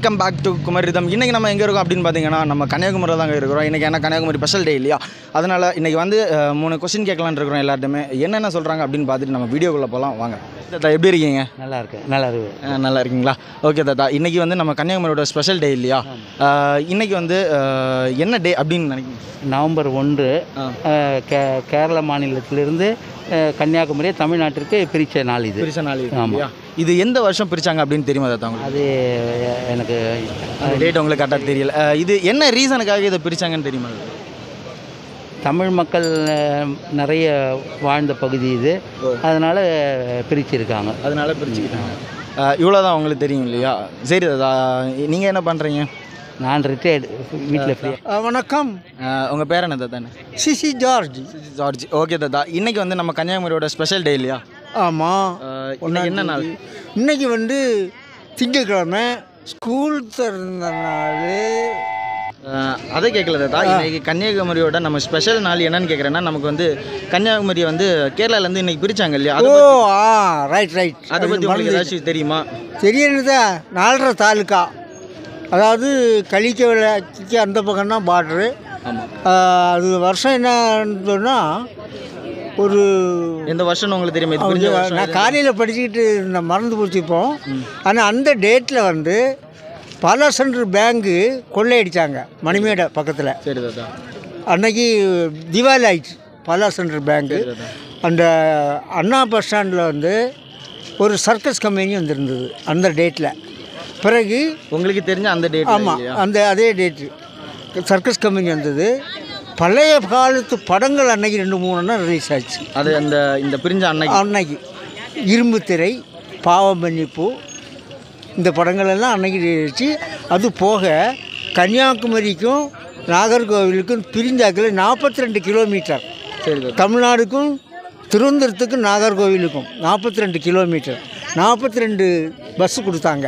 Welcome back to குமரிதம். இன்றைக்கி நம்ம எங்கே இருக்கோம் அப்படின்னு பார்த்தீங்கன்னா நம்ம கன்னியாகுமரியில் தாங்க இருக்கிறோம். இன்றைக்கி ஏன்னா கன்னியாகுமரி ஸ்பெஷல் டே இல்லையா, அதனால் இன்றைக்கி வந்து 3 கொஸ்டின் கேட்கலான்னு இருக்கிறோம். எல்லாருமே என்னென்ன சொல்கிறாங்க அப்படின்னு பார்த்துட்டு நம்ம வீடியோக்குள்ளே போகலாம் வாங்க. தாத்தா எப்படி இருக்கீங்க? நல்லா இருக்கு. நல்லா இருக்கீங்களா? ஓகே தாத்தா, இன்றைக்கி வந்து நம்ம கன்னியாகுமரியோட ஸ்பெஷல் டே இல்லையா, இன்றைக்கி வந்து என்ன டே அப்படின்னு நினைக்கிறீங்க? நவம்பர் 1 கேரள மாநிலத்திலிருந்து கன்னியாகுமரியை தமிழ்நாட்டிற்கு பிரித்த நாள் இது. ஆமாம். இது எந்த வருஷம் பிரித்தாங்க அப்படின்னு தெரியுமா தாத்தா உங்களுக்கு? அது எனக்கு டேட் உங்களுக்கு கரெக்டாக தெரியல. இது என்ன ரீசனுக்காக இதை பிரித்தாங்கன்னு தெரியுமா? தமிழ் மக்கள் நிறைய வாழ்ந்த பகுதி இது, அதனால் பிரிச்சிருக்காங்க. அதனால பிரிச்சுக்கிட்டாங்க. இவ்வளோ தான் உங்களுக்கு தெரியும் இல்லையா? சரி தாத்தா, நீங்கள் என்ன பண்ணுறீங்க? நான் ரிட்டையர்டு, வீட்டில் ஃப்ரீ. வணக்கம். உங்கள் பேர் என்ன தாத்தா? CC George. ஜார்ஜ். ஓகே தாத்தா, இன்றைக்கி வந்து நம்ம கன்னியாகுமரியோட ஸ்பெஷல் டே இல்லையா? ஆமாம். என்ன நாள்? இன்னைக்கு வந்து திங்கட்கிழமை, ஸ்கூல் திறந்த நாள். அதை கேட்கல தாத்தா, இன்றைக்கி கன்னியாகுமரியோட நம்ம ஸ்பெஷல் நாள் என்னன்னு கேட்குறேன்னா, நமக்கு வந்து கன்னியாகுமரியை வந்து கேரளாலேருந்து இன்றைக்கி பிரித்தாங்க இல்லையா? ரைட். அதை பற்றி உங்களுக்கு ஏதாச்சும் தெரியுமா? தெரியணுதா? 4.5 தாலுக்கா, அதாவது கலிக்கவிளைக்கு அந்த பக்கம் தான் பார்ட்ரு. அது வருஷம் என்னன்னு சொன்னால், ஒரு எந்த வருஷம்னு உங்களுக்கு தெரியுமா? நான் காலையில் படிச்சுக்கிட்டு இந்த மறந்து போச்சுப்போம். ஆனால் அந்த டேட்டில் வந்து பல சென்ட்ரு பேங்கு கொள்ளையடித்தாங்க மணிமேடை பக்கத்தில். சரி தாத்தா. அன்னைக்கு திவாலி ஆயிடுச்சு பல சென்ட்ரு பேங்கு. அந்த அண்ணா பஸ் ஸ்டாண்டில் வந்து ஒரு சர்க்கஸ் கம்பெனி வந்துருந்தது அந்த டேட்டில். பிறகு உங்களுக்கு தெரிஞ்ச அந்த டேட்? ஆமாம், அதே டேட்டு சர்க்கஸ் கம்பெனி வந்தது. பழைய காலத்து படங்கள் அன்னைக்கு 2-3 ரிலீஸ் ஆச்சு. அது இந்த பிரிஞ்ச அன்னைக்கு இரும்பு திரை, பாவம் மன்னிப்பு, இந்த படங்கள் எல்லாம் அன்னைக்கு ரிலீஸ். அது போக கன்னியாகுமரிக்கும் நாகர்கோவிலுக்கும் பிரிஞ்சாக்கில் 42 கிலோமீட்டர். தமிழ்நாடுக்கும் திருவனந்தபுரத்துக்கும் நாகர்கோவிலுக்கும் 42 கிலோமீட்டர். 42 பஸ்ஸு கொடுத்தாங்க.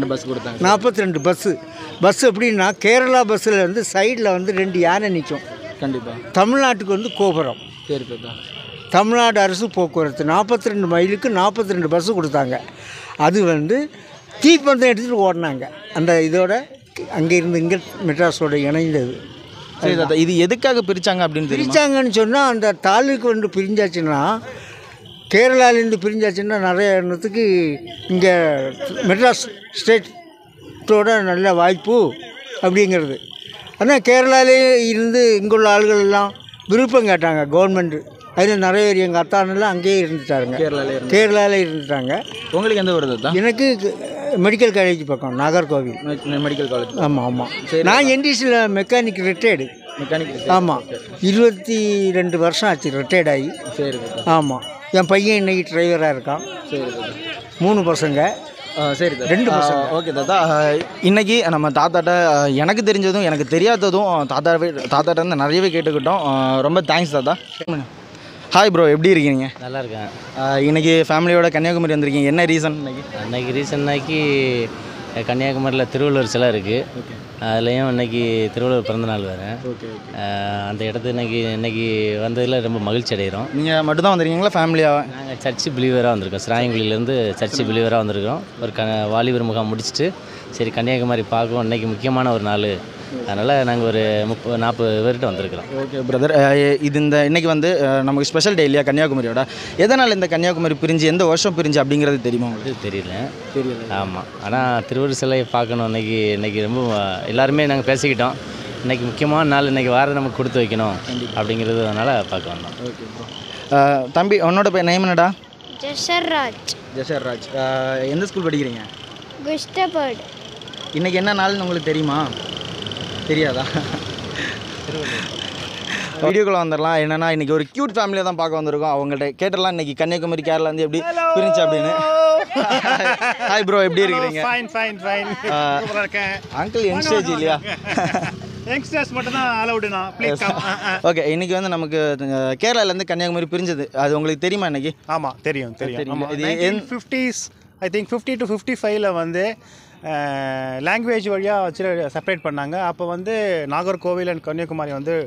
42 பஸ்ஸு எப்படின்னா, கேரளா பஸ்ஸில் வந்து சைடில் வந்து 2 யானை நிற்கும். கண்டிப்பாக. தமிழ்நாட்டுக்கு வந்து கோபுரம். சரி தாத்தா. தமிழ்நாடு அரசு போக்குவரத்து 42 மைலுக்கு 42 பஸ்ஸு கொடுத்தாங்க. அது வந்து தீப்பந்தம் எடுத்துகிட்டு ஓடினாங்க. அந்த இதோட அங்கே இருந்து இங்கே மெட்ராஸோட இணைந்தது. சரி தாத்தா, இது எதுக்காக பிரித்தாங்க அப்படின்னு பிரித்தாங்கன்னு சொன்னால், அந்த தாலுக்கு வந்து பிரிஞ்சாச்சுன்னா, கேரளாலேருந்து பிரிஞ்சாச்சுன்னா நிறைய இடத்துக்கு இங்கே மெட்ராஸ் ஸ்டேட்டோட நல்ல வாய்ப்பு அப்படிங்கிறது. ஆனால் கேரளாலே இருந்து இங்குள்ள ஆள்கள் எல்லாம் விருப்பம் கேட்டாங்க கவர்மெண்ட்டு. அதில் நிறைய பேர் எங்கள் அத்தானெல்லாம் அங்கேயே இருந்துட்டாங்க, கேரளாவில் இருந்துட்டாங்க. உங்களுக்கு எந்த வருது தான்? எனக்கு மெடிக்கல் காலேஜ் பக்கம் நாகர்கோவில் மெடிக்கல் காலேஜ். ஆமாம். நான் என்டிசியில் மெக்கானிக் ரிட்டையர்டு. ஆமாம், 22 வருஷம் ஆச்சு ரிட்டையர்ட் ஆகி. சரி. ஆமாம், என் பையன் இன்னைக்கு டிரைவராக இருக்கான். சரி. 3 பசங்க. சரி, 2 பசங்க. ஓகே தாத்தா, இன்றைக்கி நம்ம தாத்தாட்ட எனக்கு தெரிஞ்சதும் எனக்கு தெரியாததும் தாத்தாட்ட இருந்து நிறையவே கேட்டுக்கிட்டோம். ரொம்ப தேங்க்ஸ் தாத்தா. ஹாய் ப்ரோ, எப்படி இருக்கீங்க? நல்லா இருக்கேன். இன்றைக்கி ஃபேமிலியோட கன்னியாகுமரி வந்திருக்கீங்க, என்ன ரீசன்? ரீசன்னாக்கி கன்னியாகுமரியில் திருவள்ளுவர் சிலை இருக்குது. அதுலேயும் இன்றைக்கி திருவள்ளுவர் பிறந்தநாள் வேறு. அந்த இடத்து இன்றைக்கி வந்ததில் ரொம்ப மகிழ்ச்சி அடைகிறோம். நீங்கள் மட்டும் தான் வந்திருக்கீங்களா ஃபேமிலியாக? நாங்கள் சர்ச்சு பிலீவராக வந்திருக்கோம். சிராயங்குடியிலேருந்து சர்ச்சு பிலீவராக வந்திருக்கோம். ஒரு வாலிபர் முகாம் முடிச்சுட்டு சரி கன்னியாகுமரி பார்க்குவோம், இன்றைக்கி முக்கியமான ஒரு நாள், அதனால் நாங்கள் ஒரு 30-40 பேர்கிட்ட வந்திருக்கிறோம். ஓகே பிரதர், இன்றைக்கி வந்து நமக்கு ஸ்பெஷல் டே இல்லையா கன்னியாகுமரியோட? எதனால் இந்த கன்னியாகுமரி பிரிஞ்சு, எந்த வருஷம் பிரிஞ்சு அப்படிங்கிறது தெரியுமா உங்களுக்கு? தெரியல. ஆமாம், ஆனால் திருவள்ளுவர் சிலையை பார்க்கணும். இன்றைக்கி ரொம்ப எல்லாருமே நாங்கள் பேசிக்கிட்டோம், இன்றைக்கி முக்கியமான நாள், இன்றைக்கி வாரம் நமக்கு கொடுத்து வைக்கணும் அப்படிங்கிறது, அதனால் பார்க்க வந்தோம். ஓகே தம்பி, உன்னோட பேர் நேம் என்னடா? ஜெஷர்ராஜ். எந்த ஸ்கூல் படிக்கிறீங்க? குஸ்டபர்ட். இன்றைக்கி என்ன நாள்னு உங்களுக்கு தெரியுமா? தெரியாதா? வீடியோக்குள்ளே வந்துடலாம். என்னென்னா இன்றைக்கி ஒரு க்யூட் ஃபேமிலியை தான் பார்க்க வந்திருக்கோம். அவங்கள்ட்ட கேட்டலாம் இன்றைக்கி கன்னியாகுமரி கேரளாந்து எப்படி பிரிஞ்சு அப்படின்னு. ஹாய் ப்ரோ, எப்படி இருக்கிறீங்க? அங்கிள் யங்ஸ்டேஜ் இல்லையா? யங்ஸ்டர்ஸ் மட்டும் தான் அலௌடுனா, ப்ளீஸ் கம். ஓகே, இன்றைக்கி வந்து நமக்கு கேரளாலேருந்து கன்னியாகுமரி பிரிஞ்சது, அது உங்களுக்கு தெரியுமா இன்றைக்கி? ஆமாம், தெரியும். இது 50s, ஐ திங்க் 50 to 55ல் வந்து லாங்குவேஜ் வழியாக வச்சு செப்பரேட் பண்ணாங்க. அப்போ வந்து நாகர்கோவில் அண்ட் கன்னியாகுமரி வந்து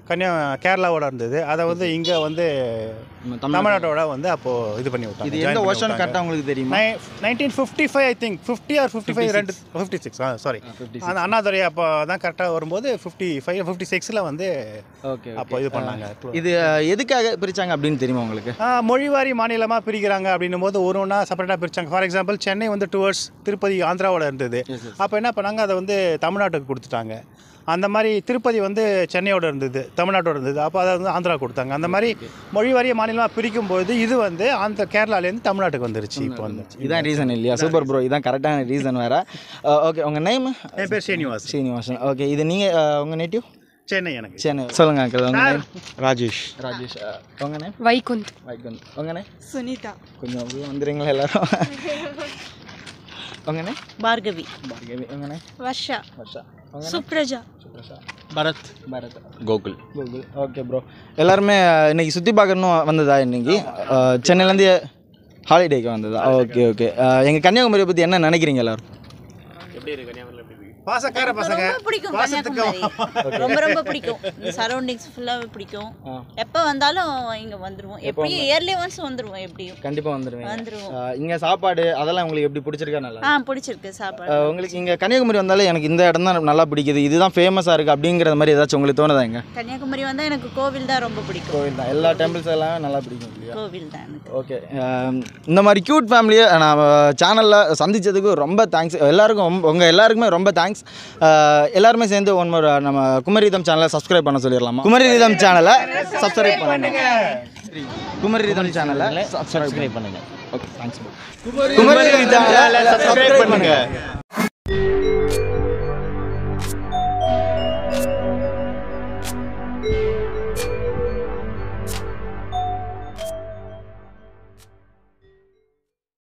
கேரளாவோட இருந்தது. அதை வந்து இங்கே வந்து தமிழ்நாட்டோட வந்து அப்போது இது பண்ணி விட்டாங்க. இது எந்த வருஷம் கரெக்டாக உங்களுக்கு தெரியுமா? 1955 ஐ திங்க் 50 ஆர் 55 56 சாரி அந்த அண்ணாதுரை அப்போ தான் கரெக்டாக வரும்போது 55 56ல் வந்து ஓகே அப்போ இது பண்ணாங்க. இது எதுக்காக பிரித்தாங்க அப்படின்னு தெரியுமா உங்களுக்கு? மொழிவாரி மாநிலமாக பிரிக்கிறாங்க அப்படின்னும் போது ஒன்றா செப்பரேட்டாக பிரித்தாங்க. ஃபார் எக்ஸாம்பிள் சென்னை வந்து டுவர்ட்ஸ் திருப்பதி ஆந்திராவோட இருந்தது. அப்போ என்ன பண்ணாங்க, அதை வந்து தமிழ்நாட்டுக்கு கொடுத்துட்டாங்க. அந்த மாதிரி திருப்பதி வந்து சென்னையோட இருந்தது, தமிழ்நாட்டோட இருந்தது. அப்போ அதை வந்து ஆந்திரா கொடுத்தாங்க. அந்த மாதிரி மொழி வாரிய மாநிலமாக பிரிக்கும்போது இது வந்து அந்த கேரளாலேருந்து தமிழ்நாட்டுக்கு வந்துருச்சு. இப்போ வந்து இதான் ரீசன் இல்லையா? சூப்பர் ப்ரோ, இதான் கரெக்டான ரீசன் வேறு. ஓகே, உங்கள் நேம்? என் பேர் ஸ்ரீனிவாசன். ஓகே, இது நீங்கள் உங்கள் நேட்டிவ்? சென்னை. எனக்கு சென்னை. சொல்லுங்க அங்கிள், உங்கள் நேம்? ராஜேஷ். உங்கள் நேம்? வைகுந்த். உங்கள் நேம்? சுனிதா. கொஞ்சம் வந்துடுறீங்களா எல்லாரும்? உங்கள் நேம்? பார்கவி. உங்கள் name? Varsha. Supraja. Bharat. Gokul. Okay bro, எல்லாருமே இன்னைக்கு சுற்றி பார்க்கணும் வந்ததா? இன்னைக்கு சென்னையிலேருந்து ஹாலிடேக்கு வந்ததா? Okay okay. எங்கள் கன்னியாகுமரியை பற்றி என்ன நினைக்கிறீங்க எல்லாரும்? பாசக்கார பசங்க. ரொம்ப பிடிக்கும் கன்னியாகுமரி. ரொம்ப பிடிக்கும். இந்த சரௌண்டிங்ஸ் ஃபுல்லாவே பிடிக்கும். எப்போ வந்தாலும் இங்க வந்துருவோம். எப்படியும் இயர்லி ஒன்ஸ் வந்துருவோம். எப்படியும் கண்டிப்பாக வந்துடுவோம். இங்கே சாப்பாடு அதெல்லாம் உங்களுக்கு எப்படி பிடிச்சிருக்கா? நல்லா பிடிச்சிருக்கு சாப்பாடு. உங்களுக்கு இங்கே கன்னியாகுமரி வந்தாலே எனக்கு இந்த இடம் தான் நல்லா பிடிக்குது, இதுதான் ஃபேமஸாக இருக்குது அப்படிங்கிற மாதிரி ஏதாச்சும் உங்களுக்கு தோணுதா? இங்கே கன்னியாகுமரி வந்தால் எனக்கு கோவில் தான் ரொம்ப பிடிக்கும். கோவில் தான், எல்லா டெம்பிள்ஸ் எல்லாம் நல்லா பிடிக்கும் இல்லையா? கோவில் தான் எனக்கு. ஓகே, இந்த மாதிரி க்யூட் ஃபேமிலியை நான் சேனலில் சந்தித்ததுக்கு ரொம்ப தேங்க்ஸ். எல்லாருக்கும் உங்கள் எல்லாருக்குமே ரொம்ப தேங்க்ஸ். எல்லாருமே சேர்ந்து நம்ம குமரி ரிதம் சேனலை சப்ஸ்கிரைப் பண்ண சொல்லிடலாமா? குமரி ரிதம் சேனலை சப்ஸ்கிரைப் பண்ணுங்க. குமரி ரிதம் சேனலை சப்ஸ்கிரைப் பண்ணுங்க. Okay, thanks. குமரி ரிதம் சேனலை சப்ஸ்கிரைப் பண்ணுங்க.